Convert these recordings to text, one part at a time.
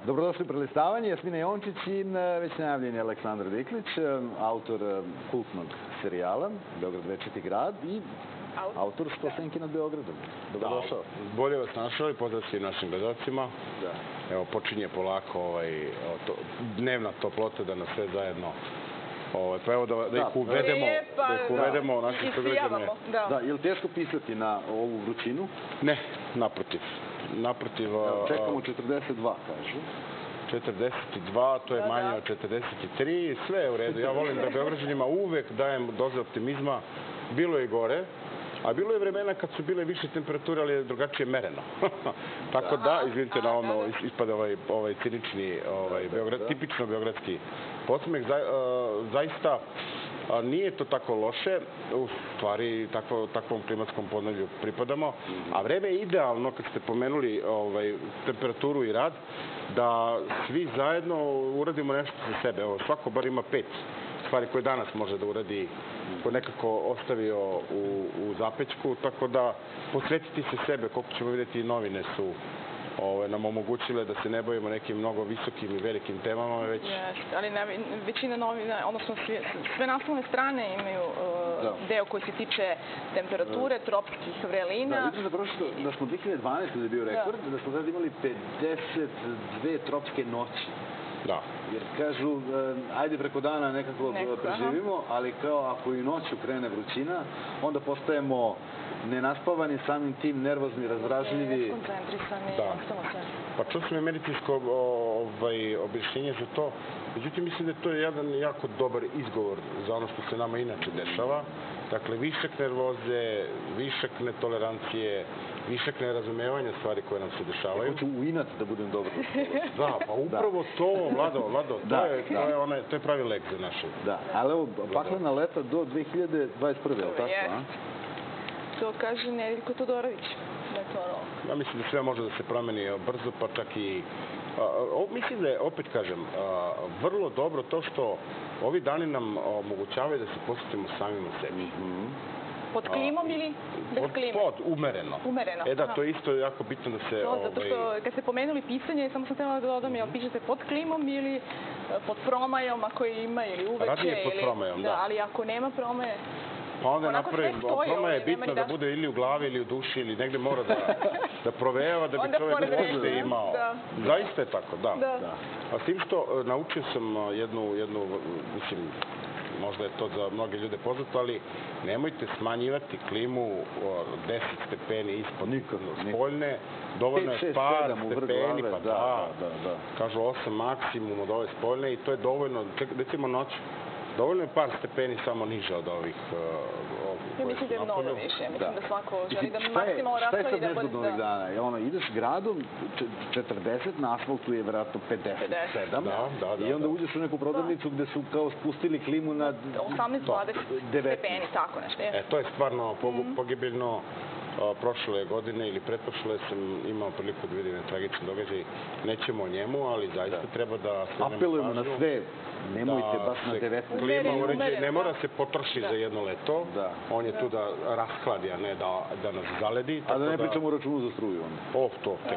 Dobrodošli u prelistavanje. Jasmina Jončić i već najavljeni Aleksandar Diklić, autor kultnog serijala Beograd večiti grad i autor 100 senki nad Beogradom. Dobrodošao. Bolje vas našao i pozdrav svim našim gledalcima. Evo, počinje polako dnevna toplota da nas sve zajedno... Pa evo da ih uvedemo našim sugrađanima. Da, je li teško pisati na ovu vrućinu? Ne, naprotiv. Čekamo 42, kažu. 42, to je manje od 43, sve je u redu. Ja volim da Beograđanima uvek dajem doze optimizma. Bilo je i gore, a bilo je vremena kad su bile više temperature, ali je drugačije mereno. Tako da, izvinite na ono, ispada ovaj cinični, tipično beogradski podsmeh. Zaista nije to tako loše, u stvari takvom klimatskom podneblju pripadamo, a vreme je idealno, kad ste pomenuli temperaturu i rad, da svi zajedno uradimo nešto za sebe. Evo, svako bar ima 5 stvari koje danas može da uradi, koje nekako ostavio u zapećku, tako da posvetiti se sebe, koliko ćemo vidjeti i novine su nam omogućile da se ne bojimo nekim mnogo visokim i velikim temama, već... Ali većina novina, odnosno sve naslovne strane imaju deo koji se tiče temperature, tropskih vrelina. Da, vidim da smo 2012. da je bio rekord, da smo tada imali 52 tropske noći. Da. Jer kažu, ajde preko dana nekako preživimo, ali kao ako i noću krene vrućina, onda postajemo nenaspavani, samim tim nervozni, razdražljivi. Koncentrisani, pa čuo sam medicinsko objašnjenje za to. Međutim, mislim da je to jedan jako dobar izgovor za ono što se nama inače dešava. Dakle, višak nervoze, višak netolerancije, višak nerazumevanja stvari koje nam se dešavaju. Hoću u inat da budem dobro. Da, pa upravo to, Vlado, to je pravi lek za naše. Da, ali evo, paklena leta do 2021. je li tako? To kaže Nedeljko Todorović. Ja mislim da sve može da se promeni brzo, pa čak i... Mislim da je, opet kažem, vrlo dobro to što ovi dani nam omogućavaju da se posvetimo samima sebi. Pod klimom ili bez klime? Umereno. Umereno. Da, to je isto jako bitno da se... Zato što kad ste pomenuli pisanje, samo sam htjela da dodam, jel pišete pod klimom ili pod promajom, ako je ima, ili uveče? Radije pod promajom, da. Ali ako nema promaje... Pa onda napravim, promaja je bitno da bude ili u glavi ili u duši ili negde mora da provejava da bi čovjek uopšte imao. Zaista je tako, da. A s tim što naučio sam jednu, mislim, možda je to za mnoge ljude poznato, ali nemojte smanjivati klimu 10 stepeni ispod spoljne, dovoljno je par stepeni, pa da, kažu 8 maksimum od ove spoljne i to je dovoljno, recimo noću. Dovoljno je par stepeni samo niže od ovih ja mislim da je mnogo više. Mislim da svako želi da maksimalno raskladi. Šta je sad nezgodno ovih dana? Ideš gradom, 40, na asfaltu je vjerojatno 57. I onda uđeš u neku prodavnicu gde su kao spustili klimu na 18-20 stepeni, tako nešto. To je stvarno pogibeljno. Prošle godine ili pretprošle sam imao priliku da vidim tragičan događaj. Nećemo o njemu, ali zaista treba da... Apelujemo na sve, nemojte baš na 19. Klima uređaj ne mora se potroši za jedno leto. On je tu da rashladi, a ne da nas zaledi. A da ne pričamo o računu za struju. To tek.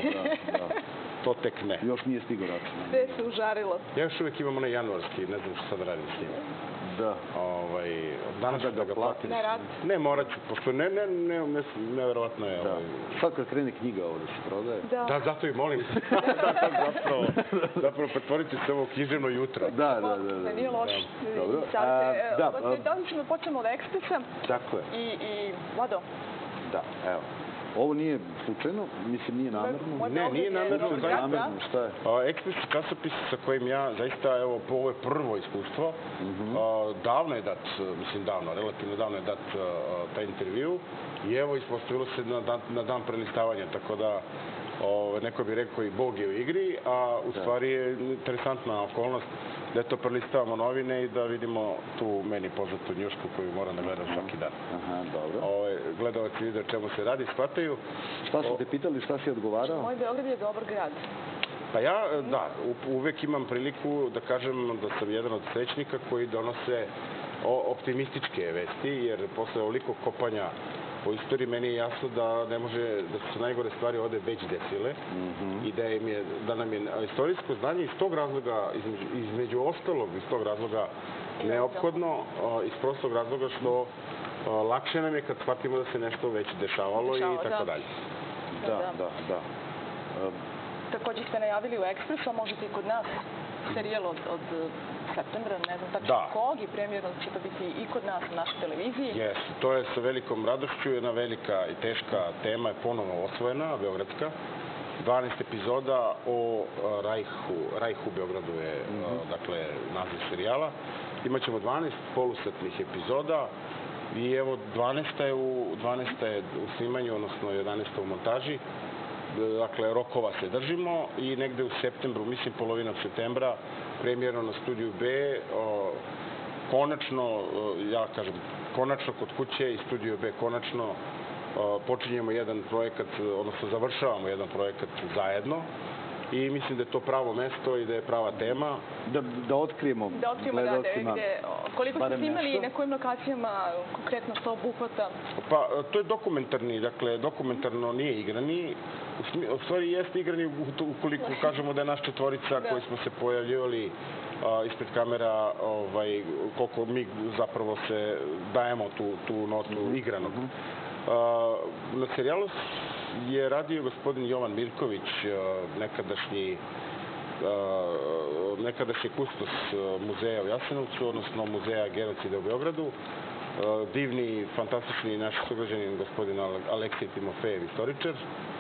To tek ne. Još nije stigo račun. Sve se užarilo. Ja još uvijek imam onaj januarski, ne znam što sad radim s njim. Da. Danas da ga platim. Ne radi? Ne, morat ću, pošto neverovatno je. Sad kad krene knjiga ovo da se prodaje. Da, zato i molim. Zapravo pretvoriti se ovo književno jutro. Da. Nije loše. Dobro. Da li ćemo početi od Ekspresa? Tako je. I Vlado? Da, evo. Ovo nije slučajno, mislim nije namerno. Ne, nije namerno. Šta je? Ekspres časopis sa kojim ja zaista, evo, ovo je prvo iskustvo. Davno je dat, mislim davno, relativno davno je dat taj intervju. I evo, ispostavilo se na dan prelistavanja, tako da neko bi rekao i Bog je u igri, a u stvari je interesantna okolnost da to prelistavamo novine i da vidimo tu meni poznatu njušku koju moram da gledam svaki dan. Dobro. Gledalci vide o čemu se radi, shvataju. Šta su te pitali, šta si odgovarao? Moj Beograd je dobar grad. Pa ja, da, uvek imam priliku da kažem da sam jedan od srećnika koji donose optimističke vesti, jer posle ovoliko kopanja po istoriji, meni je jasno da ne može, da su najgore stvari ovde već desile i da nam je istorijsko znanje iz tog razloga, između ostalog iz tog razloga neophodno, iz prostog razloga što lakše nam je kad shvatimo da se nešto već dešavalo i tako dalje. Da. Takođe ste najavili u Ekspresu, a možete i kod nas, serijal od septembra, ne znam tačno kog, i premijerno će to biti i kod nas na našoj televiziji. Jeste, to je sa velikom radošću, jedna velika i teška tema je ponovo osvojena, beogradska. 12 epizoda o Rajhu u Beogradu je, dakle, naziv serijala. Imaćemo 12 polusatnih epizoda i evo 12. je u snimanju, odnosno 11. u montaži. Dakle, rokova se držimo i negde u septembru, mislim polovinom septembra, premijerno na Studiju B, konačno, ja kažem, konačno kod kuće i Studio B konačno počinjemo jedan projekat, odnosno završavamo jedan projekat zajedno i mislim da je to pravo mesto i da je prava tema. Da otkrijemo gledalcima. Koliko ste snimali i na kojim lokacijama konkretno što obuhvata? Pa, to je dokumentarni, dakle, dokumentarno nije igrani. U stvari jeste igrani ukoliko kažemo da je naš četvorica koji smo se pojavljivali ispred kamera, koliko mi zapravo se dajemo tu notu igranog. Na serijalu je radio gospodin Jovan Mirković, nekadašnji kustos muzeja u Jasenovcu, odnosno muzeja genocida u Beogradu. Divni, fantastični naš sugrađanin gospodin Aleksej Timofejev, istoričar.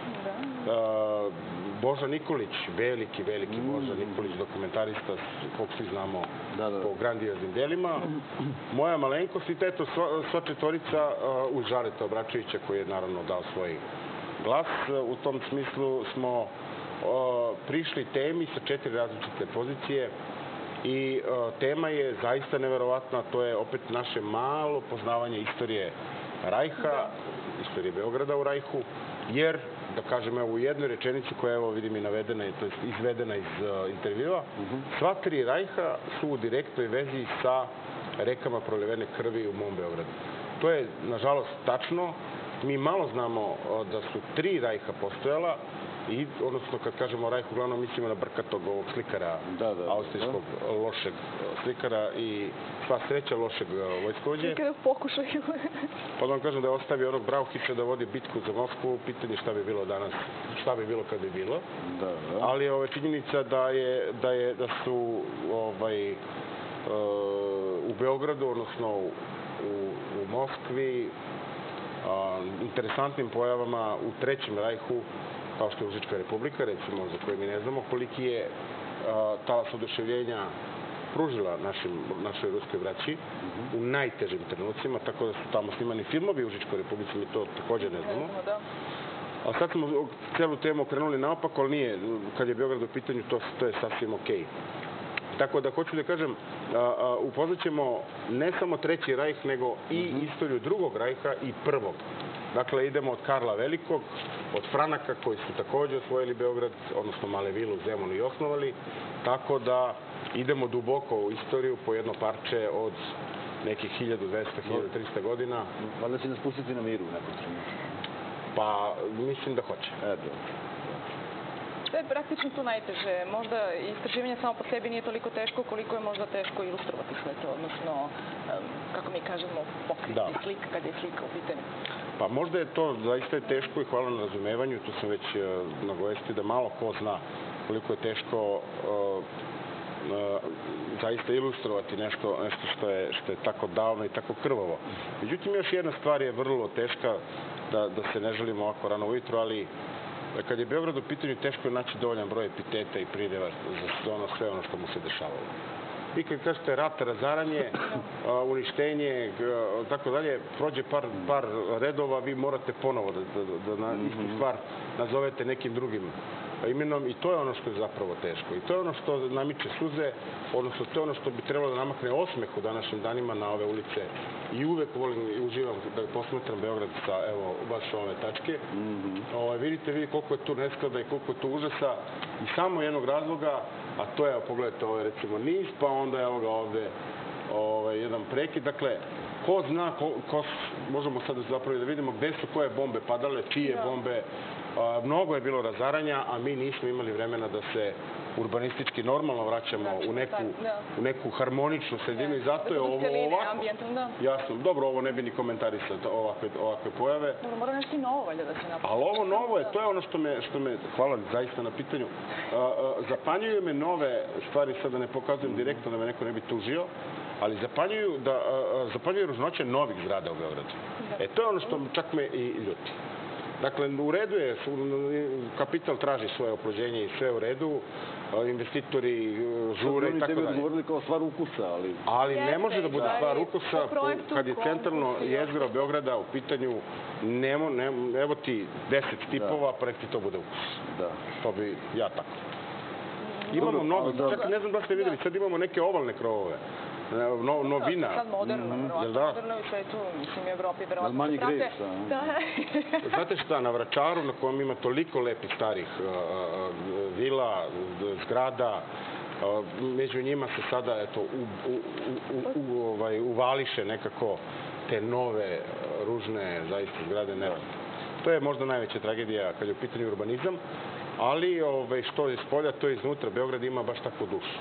Boža Nikolić, veliki Boža Nikolić, dokumentarista, kog svi znamo po grandioznim delima. Moja malenkost i eto, sva četvorica uz Žareta Obračevića, koji je naravno dao svoj glas. U tom smislu smo prišli temi sa 4 različite pozicije i tema je zaista neverovatna, to je opet naše malo poznavanje istorije Rajha, istorije Beograda u Rajhu, jer, da kažem, evo u jednoj rečenici koja evo vidim i navedena, to je izvedena iz intervjua, sva 3 Rajha su u direktnoj vezi sa rekama prolivene krvi u mom Beogradu. To je, nažalost, tačno. Mi malo znamo da su 3 Rajha postojala, i, odnosno, kad kažemo Rajh, uglavnom mislimo na Brkatog, ovog slikara, austrijskog lošeg slikara i sva sreća lošeg vojskovođe. Slikara u pokušaju. Pa da vam kažem da je ostavio onog Brauhića da vodi bitku za Moskvu, pitanje šta bi bilo danas, šta bi bilo kad bi bilo. Ali je činjenica da su u Beogradu, odnosno u Moskvi, interesantnim pojavama u Trećem Rajhu, kao što je Užička republika, recimo, za koje mi ne znamo, koliki je talas oduševljenja pružila našoj ruskoj braći u najtežim trenucima, tako da su tamo snimani filmovi u Užičkoj republici, mi to također ne znamo. A sad smo celu temu okrenuli naopako, ali nije, kad je Beograd u pitanju, to je sasvim okej. Tako da hoću da kažem, upoznat ćemo ne samo Treći Rajh, nego i istoriju Drugog Rajha i Prvog. Dakle, idemo od Karla Velikog, od Franaka koji su također osvojili Beograd, odnosno Male Vilu, Zemunu i osnovali, tako da idemo duboko u istoriju po jedno parče od nekih 1200-1300 godina. Valjda će nas pustiti na miru u nekom trenutku. Pa, mislim da hoće. Sve je praktično tu najteže. Možda istraživanje samo po sebi nije toliko teško koliko je možda teško ilustrovati sve to, odnosno, kako mi kažemo, pokriti slika kad je slika u pitanju. Pa možda je to zaista teško i hvala na razumevanju, tu sam već nagovestio da malo ko zna koliko je teško zaista ilustrovati nešto što je tako davno i tako krvavo. Međutim, još jedna stvar je vrlo teška, da se ne želimo ovako rano ujutru, ali kad je Beograd u pitanju, teško je naći dovoljan broj epiteta i prideva za sve ono što mu se dešavalo. Vi kad kažete rat, razaranje, uništenje, tako dalje, prođe par redova, vi morate ponovo da istu stvar nazovete nekim drugim imenom i to je ono što je zapravo teško. I to je ono što namiče suze, odnosno to je ono što bi trebalo da namakne osmeh u današnjim danima na ove ulice. I uvek volim i uživam da posmetram Beograd sa, evo, baš ove tačke. Vidite koliko je tu nesklada i koliko je tu užasa i samo jednog razloga, a to je, pogledajte, ovo je recimo Niš, pa onda evo ga ovde jedan prekid. Dakle, ko zna, možemo sad zapravo da vidimo gde su koje bombe padale, čije bombe. Mnogo je bilo razaranja, a mi nismo imali vremena da se urbanistički normalno vraćamo u neku harmoničnu sredinu i zato je ovo ovako. Jasno, dobro, ovo ne bi ni komentarisao, ovakve pojave. Dobro, mora nešto i novo valjda da se napravi. Ali ovo novo je, to je ono što me, hvala zaista na pitanju, zapanjuju me nove stvari, sad da ne pokazujem direktno da me neko ne bi tužio, ali zapanjuju ružnoće novih zgrada u Beogradu. To je ono što čak me i ljuti. Dakle, u redu je, kapital traži svoje oplođenje i sve u redu, investitori žure i tako dalje. Oni tebi odgovorili kao stvar ukusa, ali... Ali ne može da bude stvar ukusa kad je centralno jezgro Beograda u pitanju, evo ti 10 tipova, pa nek ti to bude ukus. To bi ja tako. Imamo mnogo, čak ne znam da ste videli, sad imamo neke ovalne krovove. Novina. Sad moderno, moderno i svetu, mislim, u Evropi, verovatno. Manji grejs, Znate šta, na Vračaru, na kojem ima toliko lepih starih vila, zgrada, među njima se sada, eto, uvališe nekako te nove, ružne, zaista zgrade. To je možda najveća tragedija kad je u pitanju urbanizam, ali što je s polja, to je iznutra. Beograd ima baš takvu dušu.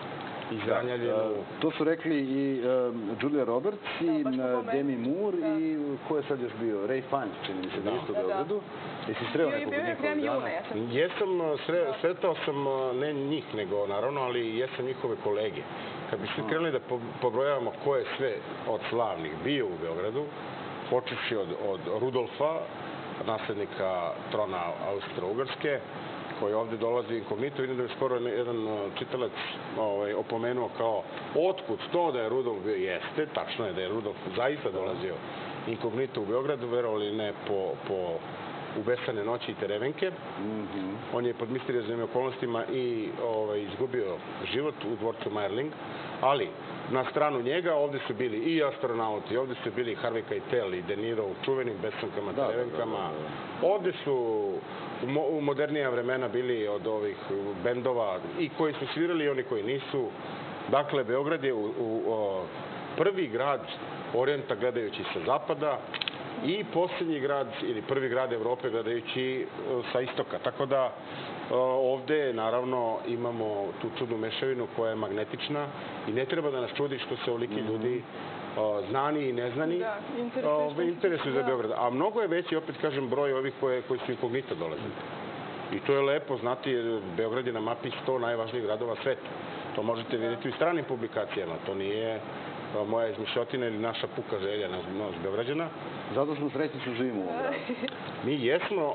To su rekli i Julia Roberts i Demi Moore i ko je sad još bio? Ray Fiennes, čini mi se da isto u Beogradu. Jesi sreo nekog od njihovih dana? Jesam, sretao sam, ne njih nego naravno, ali jesam njihove kolege. Kad bi se krenuli da pobrojavamo ko je sve od slavnih bio u Beogradu, počevši od Rudolfa, naslednika trona Austro-Ugarske, koji ovde dolazi inkognito. Vidim da je skoro jedan čitalac opomenuo kao otkud to da je Rudolf bio? Jeste, tačno je da je Rudolf zaista dolazio inkognito u Beogradu, verovali ne po ubesane noći i terevenke. On je pod misterioznim okolnostima i izgubio život u dvorcu Mayerling, ali na stranu njega ovde su bili i astronauti, ovde su bili Harvey Keitel i De Niro u čuvenim besankama, terevenkama. Ovde su u modernija vremena bili od ovih bendova i koji su svirali i oni koji nisu. Dakle, Beograd je prvi grad Orijenta gledajući sa zapada i posljednji grad ili prvi grad Evrope gledajući sa istoka. Tako da ovde naravno imamo tu čudnu mešavinu koja je magnetična i ne treba da nas čudi što se ovoliki ljudi znani i neznani interesuju za Beograd. A mnogo je veći, opet kažem, broj ovih koji su inkognito dolazili. I to je lepo znati, jer Beograd je na mapi 100 najvažnijih gradova sveta. To možete vidjeti u stranim publikacijama. To nije moja izmišljotina ili naša puka želja nas Beograđana. Zato smo srećni što živimo u ovom gradu. Mi jesmo,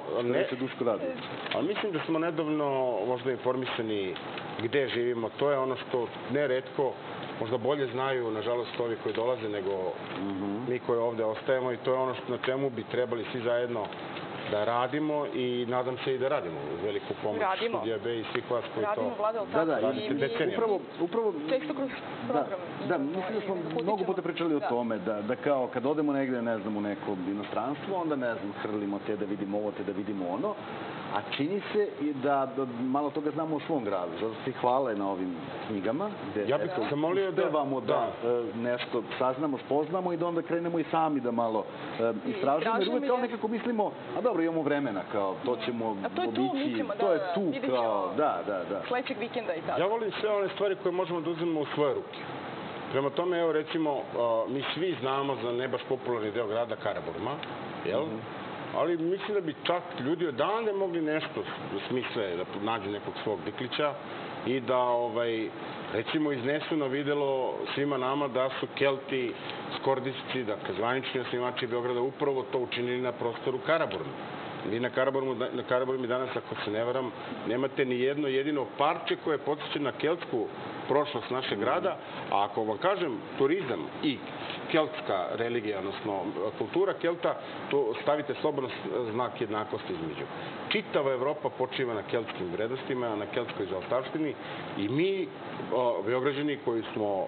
ali mislim da smo nedovoljno možda informisani gde živimo. To je ono što neretko možda bolje znaju, nažalost, ovi koji dolaze nego mi koji ovde ostajemo i to je ono na čemu bi trebali svi zajedno da radimo i nadam se i da radimo uz veliku pomoć Studija B i svih vas koji to radite decenijama. Upravo, često kroz program. Da, mislim da smo mnogo puta pričali o tome, da kao kad odemo negde, ne znam, u neko inostranstvo, onda, ne znam, hrlimo te da vidimo ovo, te da vidimo ono, a čini se i da malo toga znamo u svom gradu. Zato ti hvale na ovim knjigama, gde uspevamo da nešto saznamo, spoznamo i da onda krenemo i sami da malo istražujemo. Jer uvek kao nekako mislimo, a dobro, imamo vremena, kao to ćemo obići, to je tu, kao, da. Sledećeg vikenda i tako. Ja volim sve one stvari koje možemo da uzmemo u svoje ruke. Prema tome, evo recimo, mi svi znamo za ne baš popularni deo grada Karaburma, jel? Ali mislim da bi čak ljudi odavde mogli nešto smisle, da nađu nekog svog Diklića i da, recimo, iznesu na videlo svima nama da su Kelti, Skordisci, dakle, zvanični osnivači Beograda upravo to učinili na prostoru Karaburma. Vi na Karaburmi danas, ako se ne varam, nemate ni jedno jedino parče koje podsjeća na keltsku prošlost našeg grada, a ako vam kažem turizam i keltska religija, odnosno kultura Kelta, to stavite slobodno znak jednakosti između. Čitava Evropa počiva na keltskim vrednostima, na keltskoj zaostavštini i mi, Beograđani koji smo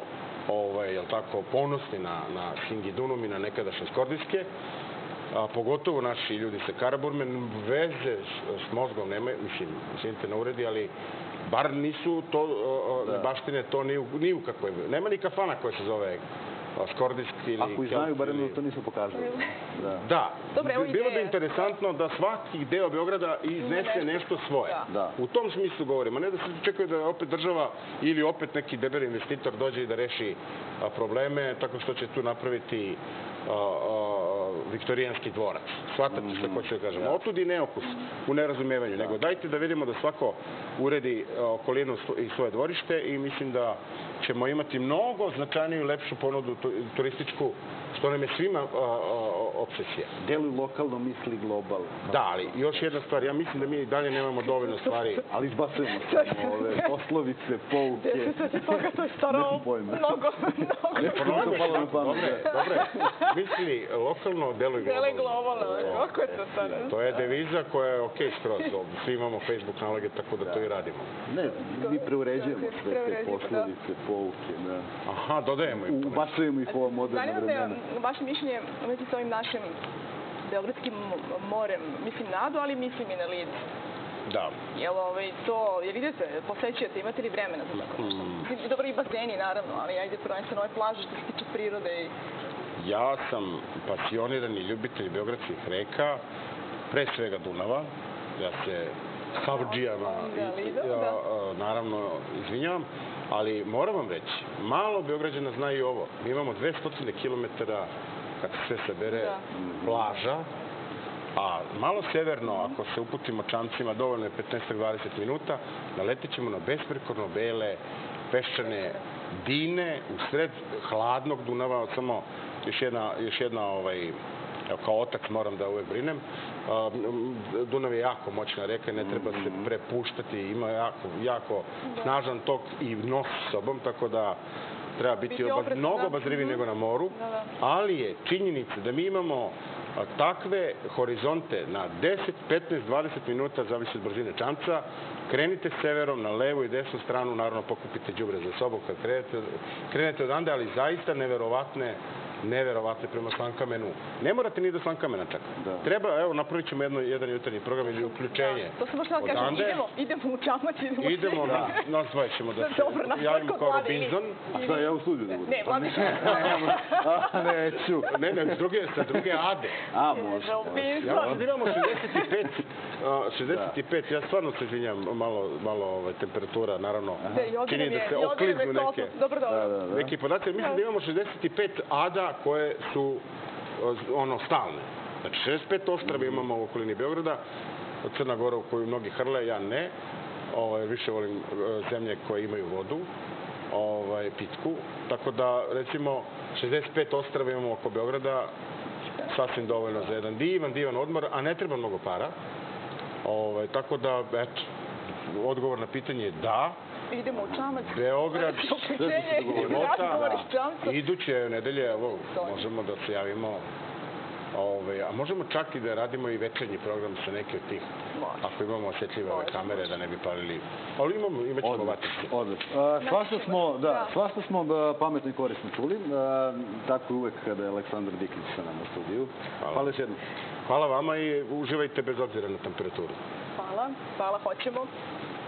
ponosni na Hingidunum i na nekadašnje Skordiske, pogotovo naši ljudi sa Karaburme, veze s mozgom nemaju, mislim, izvinite na uredi, ali bar nisu to, baštine to ni u kakvoj. Nema ni kafana koja se zove Skordisk ili... Ako i znaju, barem to nisu pokazali. Da. Dobro, evo Bilo bi ideje. interesantno da svaki deo Beograda iznese nešto svoje. Da. U tom smislu govorimo. Ne da se očekuje da opet država ili opet neki debeli investitor dođe i da reši probleme tako što će tu napraviti viktorijanski dvorac. Shvatate što hoću da kažem. Otud i neokus u nerazumevanju. Nego dajte da vidimo da svako uredi okolinu i svoje dvorište i mislim da ćemo imati mnogo značajniju i lepšu ponudu turističku, što nam je svima obsesija. Deluj lokalno, misli globalno. Da, ali još jedna stvar. Ja mislim da mi i dalje nemamo dovoljno stvari. Ali izbacujemo samo ove poslovice, pouke. Toga to je staro mnogo. Dobre, misli lokalno, deluj globalno. Kako je to staro? To je deviza koja je okej skroz. Svi imamo Facebook naloge, tako da to i radimo. Ne, mi preuređujemo sve te poslovice, pouke. Aha, dodajemo im to. Ubacujemo ih u ovo moderno vremena. Zanima me vaše mišljenje u vezi sa ovim našim beogradskim morem. Mislim na Adu, ali mislim i na Lid. Da. Jer idete, posećujete, imate li vremena za tako nešto? Mislim, dobro i bazeni, naravno, ali ajde prvenstveno ove plaže što se tiče prirode i... Ja sam pasionirani ljubitelj beogradskih reka, pre svega Dunava. Ja se havdžijama naravno izvinjavam, ali moram vam reći, malo Beograđana zna i ovo. Mi imamo 200 kilometara, kad se sve sabere, plaža, a malo severno, ako se uputimo čamcima, dovoljno je 15-20 minuta, naletit ćemo na besprekorno bele, peščane dine u sred hladnog Dunava, samo još jedna kao otac moram da uvek brinem. Dunav je jako moćna reka i ne treba se prepuštati. Ima jako snažan tok i nos s sobom, tako da treba biti mnogo obazriviji nego na moru. Ali je činjenica da mi imamo takve horizonte na 10, 15, 20 minuta, zavisi od brzine čamca. Krenite severom na levu i desnu stranu, naravno pokupite đubre za sobom kad krenete odande, ali zaista neverovatne prema Slankamenu. Ne morate ni do Slankamena čak. Treba, evo, napravit ćemo jedan jutarnji program ili uključenje. To sam možda kažem, idemo u čamac, idemo, nazvaj ćemo da se javimo kao Robinson. A šta, ja u studiju da budem? Ne, Vladi. Neću. Ne, sa druge Ade. A, može. Ja mislim da imamo 65, ja stvarno se izvinjam, malo temperatura, naravno, čini da se okliznu neki podaci. Mislim da imamo 65 Ada koje su stalne. Znači, 65 ostrava imamo u okolini Beograda, Crna Gora u koju mnogi hrle, ja ne. Više volim zemlje koje imaju vodu, pitku. Tako da, recimo, 65 ostrava imamo oko Beograda, sasvim dovoljno za jedan divan odmor, a ne treba mnogo para. Tako da, eto, odgovor na pitanje je da. Idemo u čamac. Beograd, iduće nedelje, evo, možemo da se javimo, a možemo čak i da radimo i večernji program sa neke od tih, ako imamo osjetljive ove kamere, da ne bi palili, ali imaćemo vatice. Odlično. Svašta smo pametno i korisno čuli, tako uvek kada je Aleksandar Diklić sa nama u studiju. Hvala još jednom. Hvala vama i uživajte bez obzira na temperaturu. Hvala, hoćemo.